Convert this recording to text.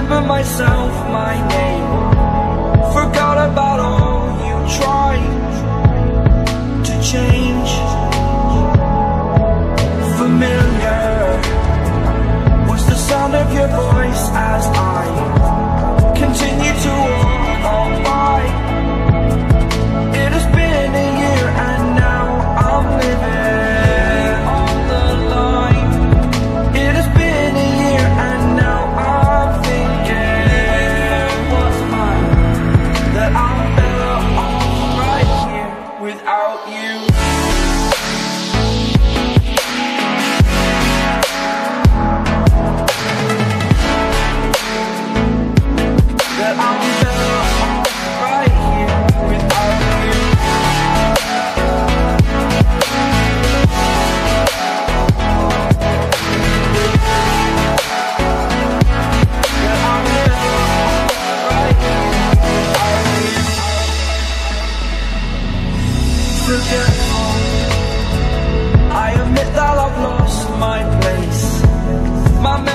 remember myself, my name. Forgot about all you tried to change. Familiar was the sound of your voice as I continue to walk on by. It has been a year and now I'm living on the line. It has been a year and now I'm thinking what's mine, that I'm better off right here without you. That I'm better off right here without you. That I'm better off right here without you. Forgetful, I admit that I've lost my place. My